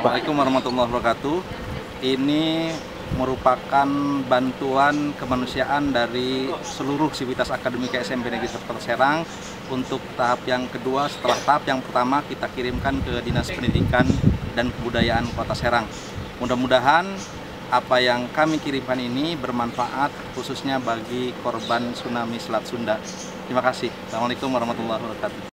Pak? Assalamualaikum warahmatullahi wabarakatuh. Ini merupakan bantuan kemanusiaan dari seluruh sivitas akademika SMP Negeri 1 Kota Serang untuk tahap yang kedua. Setelah tahap yang pertama kita kirimkan ke Dinas Pendidikan dan Kebudayaan Kota Serang. Mudah-mudahan apa yang kami kirimkan ini bermanfaat khususnya bagi korban tsunami Selat Sunda. Terima kasih. Assalamualaikum warahmatullahi wabarakatuh.